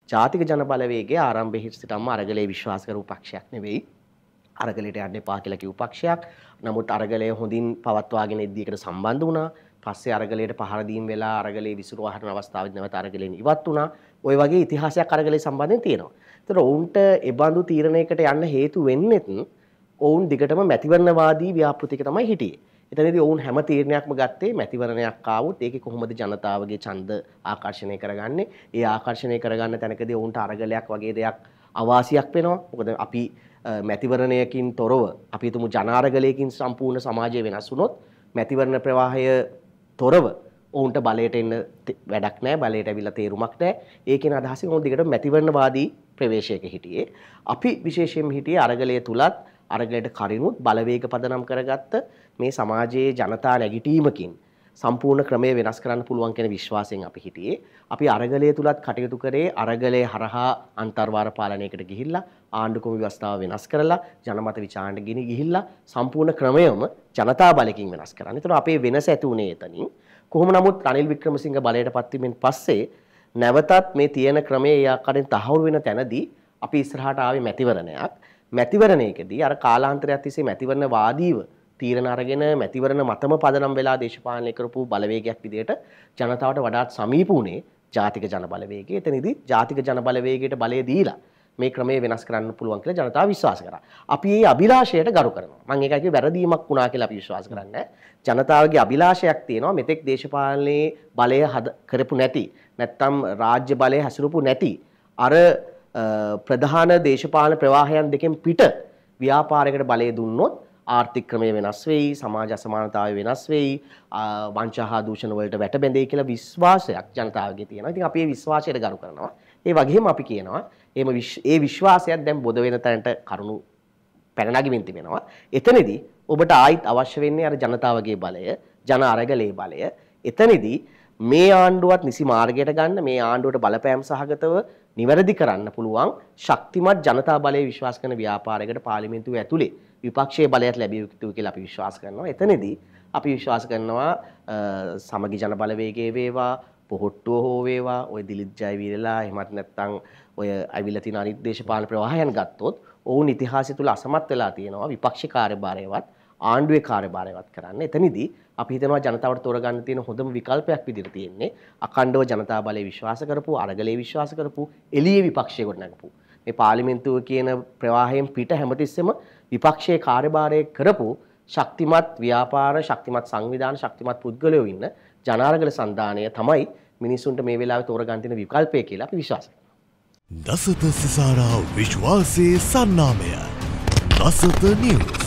ජාතික ජන බලවේගයේ ආරම්භයේ සිටම අරගලයේ විශ්වාස කරපු පක්ෂයක් නෙවෙයි. අරගලයට යන්න එපා කියලා කිව්ව පක්ෂයක්. නමුත් අරගලය හොඳින් පවත්වාගෙන එද්දී ඒකට සම්බන්ධ වුණා. පස්සේ අරගලයට පහර දීම් වෙලා අරගලයේ විසිරුවා හරින අවස්ථාවේදී නැවත අරගලයෙන් ඉවත් වුණා. ওই වගේ ඉතිහාසයක් අරගලයේ සම්බන්ධයෙන් තියෙනවා. ඒතර ඔවුන්ට ඒ බඳු තීරණයකට යන්න හේතු වෙන්නේත් ඔවුන් දිගටම මැතිවරණවාදී ව්‍යාපෘතික තමයි හිටියේ. එතනදී ඔවුන් හැම තීරණයක්ම ගත්තේ මැතිවරණයක් ආවොත් ඒකේ කොහොමද ජනතාවගේ ඡන්ද ආකර්ෂණය කරගන්නේ? ඒ ආකර්ෂණය කරගන්න තැනකදී ඔවුන්ට අරගලයක් වගේ දෙයක් අවාසියක් වෙනවා. මොකද අපි මැතිවරණයකින් තොරව අපි තුමු ජනාරගලයකින් සම්පූර්ණ සමාජය වෙනස් වුණොත් මැතිවරණ ප්‍රවාහය තොරව ඔවුන්ට බලයට එන්න වැඩක් නැහැ, බලයට ඇවිල්ලා තේරුමක් නැහැ. ඒකෙන අදහසින් ඔවුන් දිගට මැතිවරණවාදී ප්‍රවේශයක හිටියේ. අපි විශේෂයෙන්ම හිටියේ අරගලය තුලත් අරගලයට කරිනුත් බලවේග පදනම් කරගත්ත මේ සමාජයේ ජනතා නැගිටීමකින් සම්පූර්ණ ක්‍රමය වෙනස් කරන්න පුළුවන් කියන විශ්වාසයෙන් අපි හිටියේ. අපි අරගලය තුලත් කටයුතු කරේ අරගලය හරහා අන්තර්වාර පාලනයකට ගිහිල්ලා ආණ්ඩුක්‍රම ව්‍යවස්ථාව වෙනස් කරලා ජනමත විචාරණයට ගෙන ගිහිල්ලා සම්පූර්ණ ක්‍රමයම ජනතා බලකින් වෙනස් කරන්න. ඒතර අපේ වෙනස ඇති උනේ එතනින්. කොහොම නමුත් රනිල් වික්‍රමසිංහ බලයට පත්වීමෙන් පස්සේ නැවතත් මේ තියෙන ක්‍රමයේ ඒ ආකාරයෙන් තහවුරු වෙන තැනදී අපි ඉස්සරහට ආවේ මැතිවරණයක්. මැතිවරණයකදී අර කාලාන්තරයක් තිස්සේ මැතිවරණ වාදීව තීරණ අරගෙන මැතිවරණ මතම පදනම් වෙලා දේශපාලනය කරපු බලවේගයක් විදිහට ජනතාවට වඩාත් සමීප වුණේ ජාතික ජන බලවේගය. එතනදී ජාතික ජන බලවේගයට බලය දීලා මේ ක්‍රමය වෙනස් කරන්න පුළුවන් කියලා ජනතාව විශ්වාස කරා. අපි මේ අභිලාෂයට ගරු කරනවා. මම ඒකයි කිව්වේ වැරදීමක් වුණා කියලා අපි විශ්වාස කරන්නේ. ජනතාවගේ අභිලාෂයක් තියෙනවා මෙතෙක් දේශපාලනයේ බලය කරපු නැති නැත්තම් රාජ්‍ය බලය හැසිරපු නැති අර ප්‍රධාන දේශපාලන ප්‍රවාහයන් දෙකෙන් පිට ව්‍යාපාරයකට බලය දුන්නොත් ආර්ථික ක්‍රමය වෙනස් වෙයි, සමාජ අසමානතාවය වෙනස් වෙයි, වංචා හා දූෂණ වලට වැටබැඳෙයි කියලා විශ්වාසයක් ජනතාවගේ තියෙනවා. ඉතින් අපි මේ විශ්වාසයට ගරු කරනවා. ඒ වගේම අපි කියනවා ඒ විශ්වාසයක් දැන් බොද වෙන තැනට කරුණු පැන නගමින් තිබෙනවා. එතනදී ඔබට ආයිත් අවශ්‍ය වෙන්නේ අර ජනතාවගේ බලය, ජන අරගලයේ බලය. එතනදී මේ ආණ්ඩුවත් නිසි මාර්ගයට ගන්න, මේ ආණ්ඩුවට බලපෑම් සහගතව නිවැරදි කරන්න පුළුවන් ශක්තිමත් ජනතා බලය විශ්වාස කරන ව්‍යාපාරයකට පාර්ලිමේන්තුව ඇතුලේ විපක්ෂයේ බලයත් ලැබිය යුතුයි කියලා අපි විශ්වාස කරනවා. එතනදී අපි විශ්වාස කරනවා සමගි ජන බලවේගයේ වේවා, පොහොට්ටුව හෝ වේවා, ඔය දිලිත් ජයවීරලා එහෙමත් නැත්නම් ඔය අවිල තින අනිත් දේශපාලන ප්‍රවාහයන් ගත්තොත් ඔවුන් ඉතිහාසය තුල අසමත් වෙලා තියෙනවා විපක්ෂ කාර්යභාරයවත් ආණ්ඩුවේ කාර්යභාරයවත් කරන්න. එතනදී අපි හිතනවා ජනතාවට තෝරගන්න තියෙන හොඳම විකල්පයක් විදිහට තියෙන්නේ අඛණ්ඩව ජනතා බලය විශ්වාස කරපු, අරගලයේ විශ්වාස කරපු, එළියේ විපක්ෂයේ කොට නැගපු. මේ පාර්ලිමේන්තුව කියන ප්‍රවාහයෙන් පිට හැමතිස්සෙම විපක්ෂයේ කාර්යභාරය කරපු ශක්තිමත් ව්‍යාපාර, ශක්තිමත් සංවිධාන, ශක්තිමත් පුද්ගලයෝ ඉන්න ජනාරගල සන්ධානය තමයි මිනිසුන්ට මේ වෙලාවේ තෝරගන්න තියෙන විකල්පය කියලා අපි විශ්වාස කරනවා. දසත සිසාරා විශ්වාසයේ සන්නාමය. දසත නිවුස්.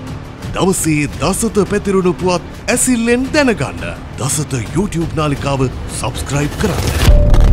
දවසේ දසත පැතිරුණු පුවත් ඇසිල්ලෙන් දැනගන්න. දසත YouTube නාලිකාව සබ්ස්ක්‍රයිබ් කරන්න.